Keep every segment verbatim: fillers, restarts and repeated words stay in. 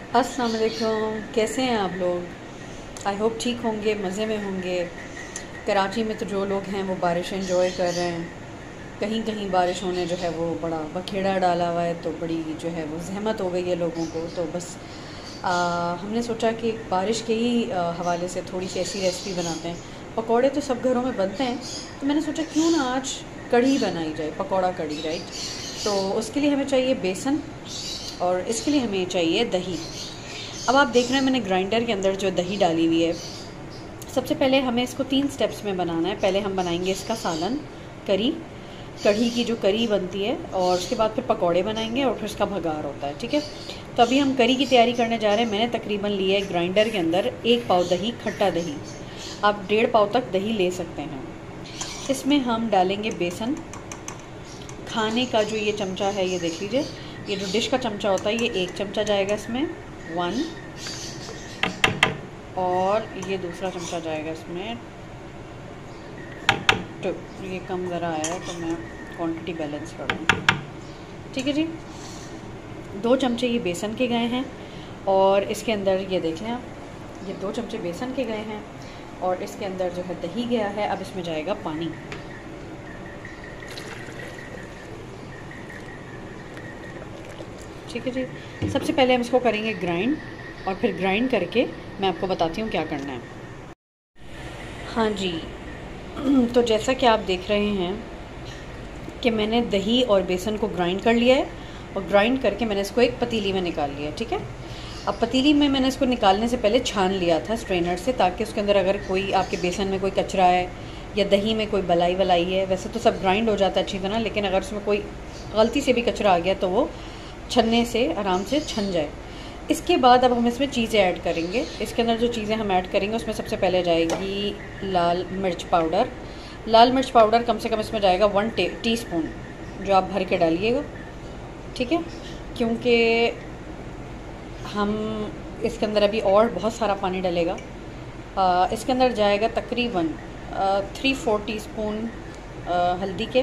अस्सलाम वालेकुम, कैसे हैं आप लोग? आई होप ठीक होंगे, मज़े में होंगे। कराची में तो जो लोग हैं वो बारिश एंजॉय कर रहे हैं। कहीं कहीं बारिश होने जो है वो बड़ा बखेड़ा डाला हुआ है, तो बड़ी जो है वो जहमत हो गई है लोगों को। तो बस आ, हमने सोचा कि बारिश के ही आ, हवाले से थोड़ी सी ऐसी रेसिपी बनाते हैं। पकौड़े तो सब घरों में बनते हैं, तो मैंने सोचा क्यों ना आज कढ़ी बनाई जाए, पकौड़ा कढ़ी, राइट। तो उसके लिए हमें चाहिए बेसन और इसके लिए हमें चाहिए दही। अब आप देख रहे हैं मैंने ग्राइंडर के अंदर जो दही डाली हुई है। सबसे पहले हमें इसको तीन स्टेप्स में बनाना है। पहले हम बनाएंगे इसका सालन, करी, कढ़ी की जो करी बनती है, और उसके बाद फिर पकौड़े बनाएंगे और फिर इसका भगार होता है, ठीक है। तो अभी हम करी की तैयारी करने जा रहे हैं। मैंने तकरीबन लिया है ग्राइंडर के अंदर एक पाव दही, खट्टा दही। आप डेढ़ पाव तक दही ले सकते हैं। इसमें हम डालेंगे बेसन। खाने का जो ये चमचा है, ये देख लीजिए, ये जो डिश का चमचा होता है, ये एक चमचा जाएगा इसमें, वन। और ये दूसरा चमचा जाएगा इसमें, टू। ये कम ज़रा आया है तो मैं क्वांटिटी बैलेंस कर दूँ, ठीक है जी। दो चमचे ये बेसन के गए हैं, और इसके अंदर ये देख लें आप, ये दो चमचे बेसन के गए हैं, और इसके अंदर जो है दही गया है। अब इसमें जाएगा पानी। ठीक है जी। सबसे पहले हम इसको करेंगे ग्राइंड, और फिर ग्राइंड करके मैं आपको बताती हूँ क्या करना है। हाँ जी, तो जैसा कि आप देख रहे हैं कि मैंने दही और बेसन को ग्राइंड कर लिया है, और ग्राइंड करके मैंने इसको एक पतीली में निकाल लिया है, ठीक है। अब पतीली में मैंने इसको निकालने से पहले छान लिया था स्ट्रेनर से, ताकि उसके अंदर अगर कोई आपके बेसन में कोई कचरा है या दही में कोई बलाई वलाई है, वैसे तो सब ग्राइंड हो जाता है अच्छी तरह, लेकिन अगर उसमें कोई गलती से भी कचरा आ गया तो वो छन्ने से आराम से छन जाए। इसके बाद अब हम इसमें चीज़ें ऐड करेंगे। इसके अंदर जो चीज़ें हम ऐड करेंगे उसमें सबसे पहले जाएगी लाल मिर्च पाउडर। लाल मिर्च पाउडर कम से कम इसमें जाएगा वन टी स्पून, जो आप भर के डालिएगा, ठीक है, क्योंकि हम इसके अंदर अभी और बहुत सारा पानी डलेगा। आ, इसके अंदर जाएगा तकरीबन थ्री फोर टी स्पून हल्दी के,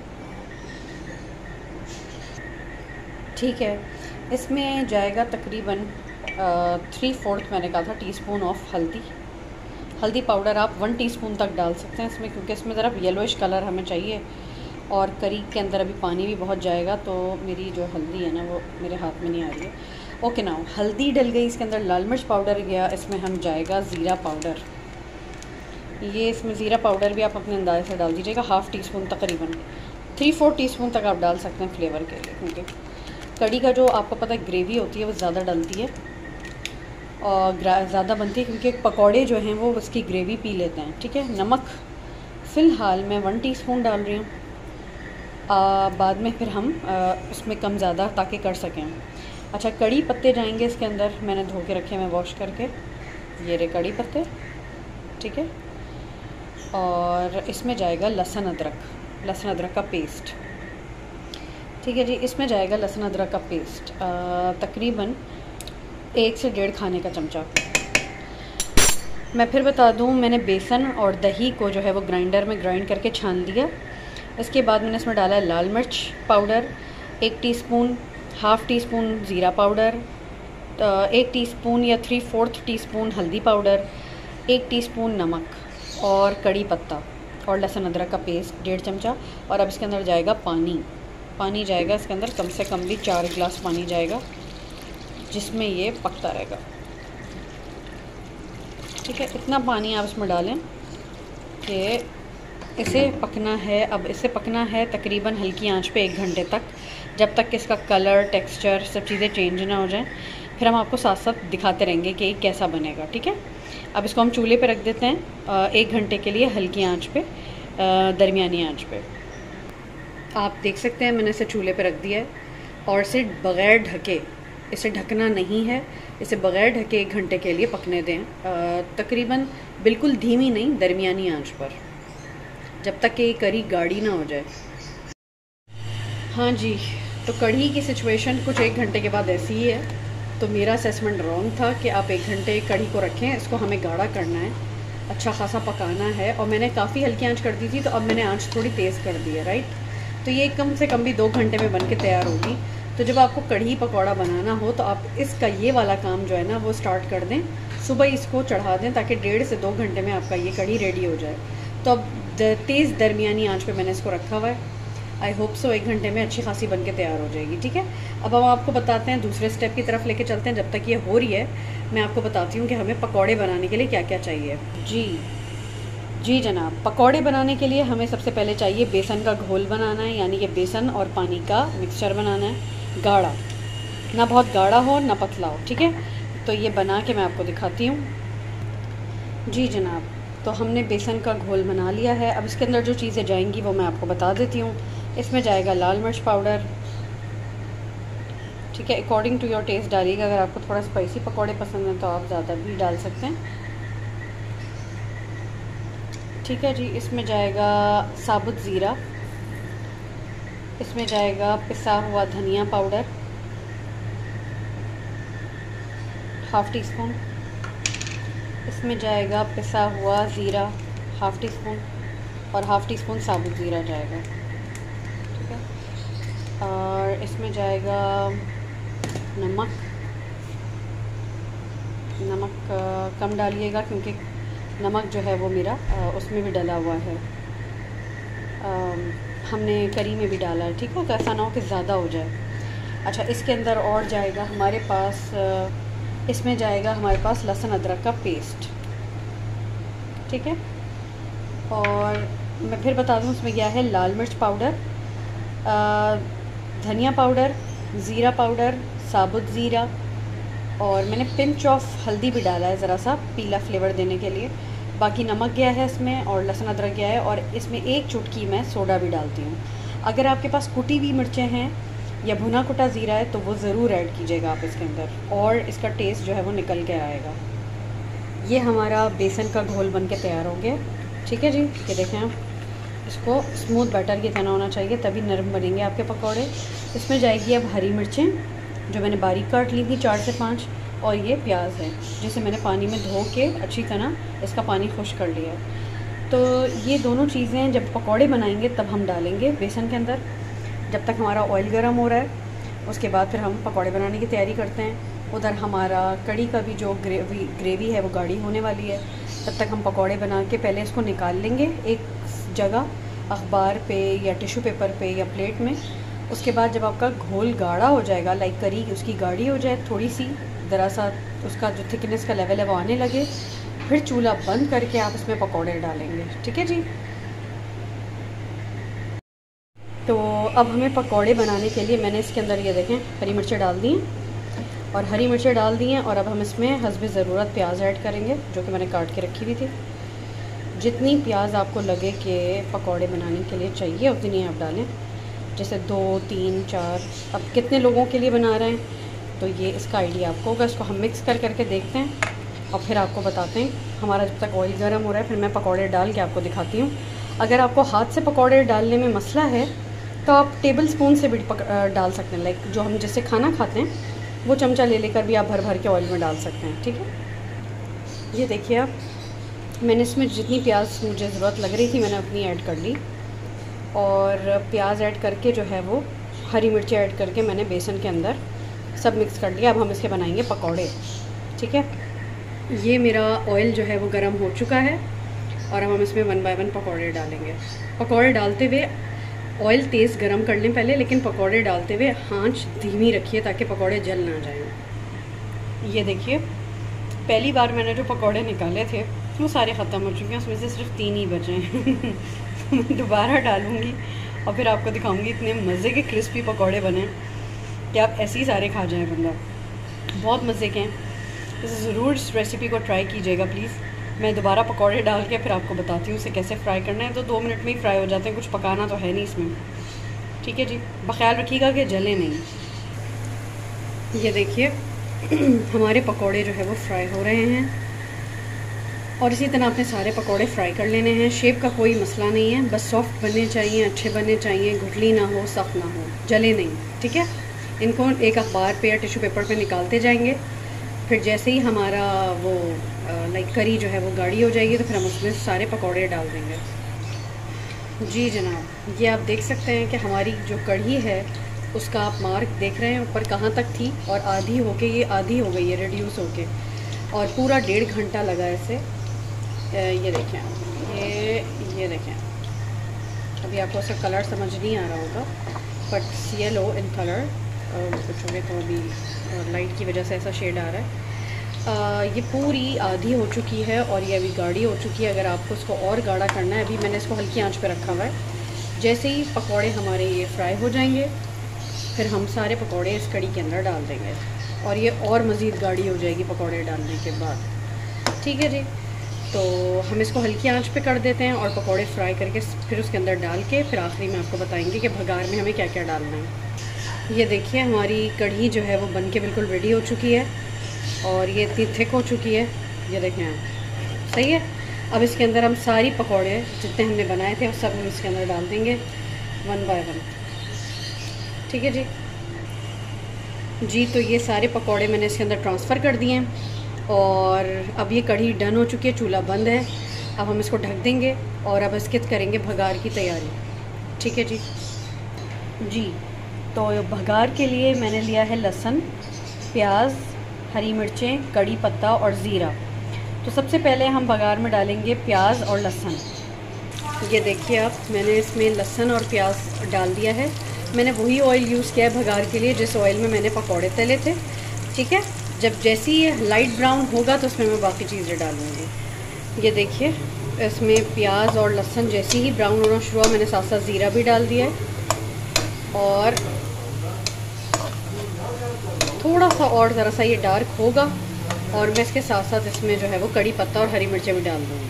ठीक है। इसमें जाएगा तकरीबन थ्री फोर्थ मैंने कहा था टीस्पून ऑफ हल्दी। हल्दी पाउडर आप वन टीस्पून तक डाल सकते हैं इसमें, क्योंकि इसमें ज़रा येलोइश कलर हमें चाहिए। और करी के अंदर अभी पानी भी बहुत जाएगा, तो मेरी जो हल्दी है ना वो मेरे हाथ में नहीं आ रही है। ओके नाउ, हल्दी डल गई, इसके अंदर लाल मिर्च पाउडर गया। इसमें हम जाएगा ज़ीरा पाउडर। ये इसमें ज़ीरा पाउडर भी आप अपने अंदाजे से डाल दीजिएगा, हाफ़ टी स्पून तकरीबन, थ्री फोर टी स्पून तक आप डाल सकते हैं फ्लेवर के लिए, क्योंकि कढ़ी का जो आपको पता है ग्रेवी होती है वो ज़्यादा डलती है और ज़्यादा बनती है, क्योंकि पकौड़े जो हैं वो उसकी ग्रेवी पी लेते हैं, ठीक है। नमक फ़िलहाल मैं वन टीस्पून डाल रही हूँ, बाद में फिर हम उसमें कम ज़्यादा ताकि कर सकें। अच्छा, कड़ी पत्ते जाएंगे इसके अंदर, मैंने धो के रखे, मैं वॉश करके, ये रे कड़ी पत्ते, ठीक है। और इसमें जाएगा लहसुन अदरक, लहसुन अदरक का पेस्ट, ठीक है जी। इसमें जाएगा लहसुन अदरक का पेस्ट, तकरीबन एक से डेढ़ खाने का चमचा। मैं फिर बता दूं, मैंने बेसन और दही को जो है वो ग्राइंडर में ग्राइंड करके छान लिया। इसके बाद मैंने इसमें डाला है लाल मिर्च पाउडर एक टीस्पून, हाफ़ टी स्पून ज़ीरा पाउडर, एक टीस्पून या थ्री फोर्थ टीस्पून हल्दी पाउडर, एक टीस्पून नमक, और कड़ी पत्ता, और लहसुन अदरक का पेस्ट डेढ़ चमचा। और अब इसके अंदर जाएगा पानी। पानी जाएगा इसके अंदर कम से कम भी चार गिलास पानी जाएगा, जिसमें ये पकता रहेगा, ठीक है। इतना पानी आप इसमें डालें कि इसे पकना है। अब इसे पकना है तकरीबन हल्की आंच पे एक घंटे तक, जब तक कि इसका कलर, टेक्सचर, सब चीज़ें चेंज ना हो जाएं। फिर हम आपको साथ साथ दिखाते रहेंगे कि कैसा बनेगा, ठीक है। अब इसको हम चूल्हे पे रख देते हैं एक घंटे के लिए, हल्की आंच पे, दरमियानी आंच पे। आप देख सकते हैं मैंने इसे चूल्हे पे रख दिया है, और इसे बग़ैर ढके, इसे ढकना नहीं है, इसे बग़ैर ढके एक घंटे के लिए पकने दें, तकरीबन बिल्कुल धीमी नहीं, दरमियानी आंच पर, जब तक कि करी गाढ़ी ना हो जाए। हाँ जी, तो कढ़ी की सिचुएशन कुछ एक घंटे के बाद ऐसी ही है। तो मेरा असेसमेंट रॉन्ग था कि आप एक घंटे कढ़ी को रखें, इसको हमें गाढ़ा करना है, अच्छा खासा पकाना है। और मैंने काफ़ी हल्की आंच कर दी थी, तो अब मैंने आंच थोड़ी तेज़ कर दी है, राइट। तो ये कम से कम भी दो घंटे में बन के तैयार होगी। तो जब आपको कढ़ी पकौड़ा बनाना हो तो आप इसका ये वाला काम जो है ना वो स्टार्ट कर दें, सुबह इसको चढ़ा दें ताकि डेढ़ से दो घंटे में आपका ये कढ़ी रेडी हो जाए। तो अब तेज़ दरमियानी आंच पे मैंने इसको रखा हुआ है। आई होप सो एक घंटे में अच्छी खासी बन के तैयार हो जाएगी। ठीक है, अब हम आपको बताते हैं दूसरे स्टेप की तरफ लेके चलते हैं। जब तक ये हो रही है मैं आपको बताती हूँ कि हमें पकौड़े बनाने के लिए क्या क्या चाहिए। जी जी जनाब, पकौड़े बनाने के लिए हमें सबसे पहले चाहिए बेसन का घोल बनाना है, यानी कि बेसन और पानी का मिक्सचर बनाना है, गाढ़ा, ना बहुत गाढ़ा हो ना पतला हो। ठीक है, तो ये बना के मैं आपको दिखाती हूँ। जी जनाब, तो हमने बेसन का घोल बना लिया है। अब इसके अंदर जो चीज़ें जाएंगी वो मैं आपको बता देती हूँ। इसमें जाएगा लाल मिर्च पाउडर, ठीक है, अकॉर्डिंग टू योर टेस्ट डालिएगा। अगर आपको थोड़ा स्पाइसी पकौड़े पसंद हैं तो आप ज़्यादा भी डाल सकते हैं। ठीक है जी, इसमें जाएगा साबुत ज़ीरा, इसमें जाएगा पिसा हुआ धनिया पाउडर हाफ़ टी स्पून, इसमें जाएगा पिसा हुआ ज़ीरा हाफ़ टी स्पून और हाफ़ टी स्पून साबुत ज़ीरा जाएगा। ठीक है, और इसमें जाएगा नमक। नमक कम डालिएगा क्योंकि नमक जो है वो मेरा आ, उसमें भी डला हुआ है, आ, हमने करी में भी डाला है। ठीक है, तो ऐसा ना हो कि ज़्यादा हो जाए। अच्छा, इसके अंदर और जाएगा हमारे पास, आ, इसमें जाएगा हमारे पास लहसुन अदरक का पेस्ट। ठीक है, और मैं फिर बता दूँ इसमें क्या है, लाल मिर्च पाउडर, धनिया पाउडर, ज़ीरा पाउडर, साबुत ज़ीरा, और मैंने पिंच ऑफ हल्दी भी डाला है ज़रा सा पीला फ्लेवर देने के लिए। बाकी नमक गया है इसमें और लहसुन अदरक गया है, और इसमें एक चुटकी मैं सोडा भी डालती हूँ। अगर आपके पास कुटी हुई मिर्चें हैं या भुना कुटा ज़ीरा है तो वो ज़रूर ऐड कीजिएगा आप इसके अंदर, और इसका टेस्ट जो है वो निकल के आएगा। ये हमारा बेसन का घोल बन के तैयार हो गया। ठीक है जी, ये देखें आप, इसको स्मूथ बैटर की तरह होना चाहिए तभी नरम बनेंगे आपके पकौड़े। इसमें जाएगी अब हरी मिर्चें जो मैंने बारीक काट ली थी, चार से पाँच, और ये प्याज है जिसे मैंने पानी में धो के अच्छी तरह इसका पानी खुश कर लिया। तो ये दोनों चीज़ें जब पकौड़े बनाएंगे तब हम डालेंगे बेसन के अंदर। जब तक हमारा ऑयल गर्म हो रहा है उसके बाद फिर हम पकौड़े बनाने की तैयारी करते हैं। उधर हमारा कड़ी का भी जो ग्रेवी ग्रेवी है वो गाढ़ी होने वाली है। तब तक हम पकौड़े बना के पहले इसको निकाल लेंगे एक जगह, अखबार पे या टिश्यू पेपर पे या प्लेट में। उसके बाद जब आपका घोल गाढ़ा हो जाएगा, लाइक करी उसकी गाढ़ी हो जाए थोड़ी सी, ज़रा सा उसका जो थिकनेस का लेवल है वो आने लगे, फिर चूल्हा बंद करके आप इसमें पकौड़े डालेंगे। ठीक है जी, तो अब हमें पकौड़े बनाने के लिए मैंने इसके अंदर ये देखें हरी मिर्चें डाल दी हैं, और हरी मिर्चें डाल दी हैं, और अब हम इसमें हस्बे ज़रूरत प्याज ऐड करेंगे जो कि मैंने काट के रखी हुई थी। जितनी प्याज आपको लगे कि पकौड़े बनाने के लिए चाहिए उतनी आप डालें, जैसे दो तीन चार, अब कितने लोगों के लिए बना रहे हैं तो ये इसका आइडिया आपको होगा। इसको हम मिक्स कर करके देखते हैं और फिर आपको बताते हैं। हमारा जब तक ऑयल गर्म हो रहा है फिर मैं पकौड़े डाल के आपको दिखाती हूँ। अगर आपको हाथ से पकौड़े डालने में मसला है तो आप टेबल स्पून से भी डाल सकते हैं, लाइक जो हम जैसे खाना खाते हैं वो चमचा ले लेकर भी आप भर भर के ऑयल में डाल सकते हैं। ठीक है, ये देखिए आप, मैंने इसमें जितनी प्याज मुझे ज़रूरत लग रही थी मैंने उतनी ऐड कर ली, और प्याज ऐड करके जो है वो हरी मिर्ची ऐड करके मैंने बेसन के अंदर सब मिक्स कर लिया। अब हम इसके बनाएंगे पकौड़े। ठीक है, ये मेरा ऑयल जो है वो गर्म हो चुका है, और अब हम इसमें वन बाय वन पकौड़े डालेंगे। पकौड़े डालते हुए ऑयल तेज़ गर्म कर लें पहले, लेकिन पकौड़े डालते हुए आंच धीमी रखिए ताकि पकौड़े जल ना जाएं। ये देखिए, पहली बार मैंने जो पकौड़े निकाले थे वो सारे ख़त्म हो चुके हैं, उसमें से सिर्फ तीन ही बचे हैं। मैं दोबारा डालूँगी और फिर आपको दिखाऊँगी। इतने मज़े के क्रिस्पी पकौड़े बने कि आप ऐसे ही सारे खा जाएं बंदा, बहुत मज़े के हैं। तो ज़रूर इस रेसिपी को ट्राई कीजिएगा प्लीज़। मैं दोबारा पकौड़े डाल के फिर आपको बताती हूँ उसे कैसे फ्राई करना है। तो दो मिनट में ही फ्राई हो जाते हैं, कुछ पकाना तो है नहीं इसमें। ठीक है जी, बख्याल रखिएगा कि जले नहीं। ये देखिए हमारे पकौड़े जो है वो फ्राई हो रहे हैं, और इसी तरह अपने सारे पकौड़े फ्राई कर लेने हैं। शेप का कोई मसला नहीं है, बस सॉफ्ट बनने चाहिए, अच्छे बनने चाहिए, गुठली ना हो, सख्त ना हो, जले नहीं। ठीक है, इनको एक अखबार पे या टिश्यू पेपर पे निकालते जाएंगे। फिर जैसे ही हमारा वो लाइक करी जो है वो गाढ़ी हो जाएगी तो फिर हम उसमें सारे पकौड़े डाल देंगे। जी जनाब, ये आप देख सकते हैं कि हमारी जो कढ़ी है उसका आप मार्क देख रहे हैं ऊपर कहाँ तक थी, और आधी होके ये आधी हो गई है रिड्यूस होके, और पूरा डेढ़ घंटा लगा ऐसे। ये देखें, ये ये देखें, अभी आपको उसका कलर समझ नहीं आ रहा होगा, बट येलो इन कलर, कुछ हो गए तो अभी लाइट की वजह से ऐसा शेड आ रहा है। आ, ये पूरी आधी हो चुकी है और ये अभी गाढ़ी हो चुकी है। अगर आपको इसको और गाढ़ा करना है, अभी मैंने इसको हल्की आंच पे रखा हुआ है। जैसे ही पकौड़े हमारे ये फ्राई हो जाएंगे, फिर हम सारे पकौड़े इस कड़ी के अंदर डाल देंगे और ये और मज़ीद गाढ़ी हो जाएगी पकौड़े डालने के बाद। ठीक है जी, तो हम इसको हल्की आंच पे कर देते हैं और पकौड़े फ्राई करके फिर उसके अंदर डाल के फिर आखिरी में आपको बताएंगे कि भगार में हमें क्या क्या डालना है। ये देखिए, हमारी कढ़ी जो है वो बन के बिल्कुल रेडी हो चुकी है और ये इतनी थिक हो चुकी है। ये देखें आप, सही है। अब इसके अंदर हम सारी पकौड़े जितने हमने बनाए थे वो सब हम इसके अंदर डाल देंगे वन बाय वन। ठीक है जी जी तो ये सारे पकौड़े मैंने इसके अंदर ट्रांसफ़र कर दिए हैं और अब ये कढ़ी डन हो चुकी है, चूल्हा बंद है। अब हम इसको ढक देंगे और अब इसके करेंगे भगार की तैयारी। ठीक है जी जी तो भगार के लिए मैंने लिया है लहसुन, प्याज, हरी मिर्चें, कड़ी पत्ता और ज़ीरा। तो सबसे पहले हम भगार में डालेंगे प्याज और लहसुन। ये देखिए आप, मैंने इसमें लहसुन और प्याज डाल दिया है। मैंने वही ऑयल यूज़ किया है भगार के लिए जिस ऑयल में मैंने पकौड़े तले थे। ठीक है, जब जैसे ये लाइट ब्राउन होगा तो उसमें मैं बाकी चीज़ें डालूँगी। ये देखिए, इसमें प्याज और लहसुन जैसे ही ब्राउन होना शुरू हुआ, मैंने साथ साथ ज़ीरा भी डाल दिया है और थोड़ा सा और ज़रा सा ये डार्क होगा और मैं इसके साथ साथ इसमें जो है वो कड़ी पत्ता और हरी मिर्चें भी डाल दूँगी।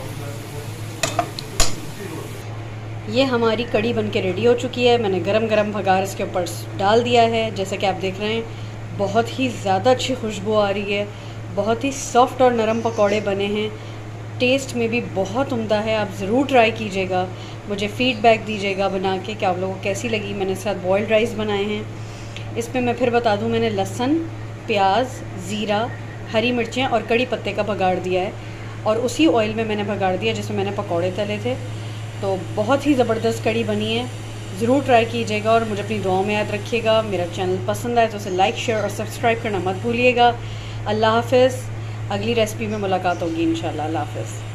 ये हमारी कड़ी बनके रेडी हो चुकी है। मैंने गरम गरम भगार इसके ऊपर डाल दिया है। जैसे कि आप देख रहे हैं, बहुत ही ज़्यादा अच्छी खुशबू आ रही है। बहुत ही सॉफ्ट और नरम पकौड़े बने हैं। टेस्ट में भी बहुत उम्दा है। आप ज़रूर ट्राई कीजिएगा, मुझे फ़ीडबैक दीजिएगा बना के कि आप लोगों को कैसी लगी। मैंने साथ बॉइल्ड राइस बनाए हैं। इसमें मैं फिर बता दूं, मैंने लहसुन, प्याज, ज़ीरा, हरी मिर्चें और कड़ी पत्ते का भगाड़ दिया है और उसी ऑयल में मैंने भगाड़ दिया जिसमें मैंने पकौड़े तले थे। तो बहुत ही ज़बरदस्त कड़ी बनी है, ज़रूर ट्राई कीजिएगा और मुझे अपनी दुआओं में याद रखिएगा। मेरा चैनल पसंद आए तो उसे लाइक, शेयर और सब्सक्राइब करना मत भूलिएगा। अल्लाह हाफ़िज़। अगली रेसिपी में मुलाकात होगी इंशाल्लाह। अल्लाह हाफ़िज़।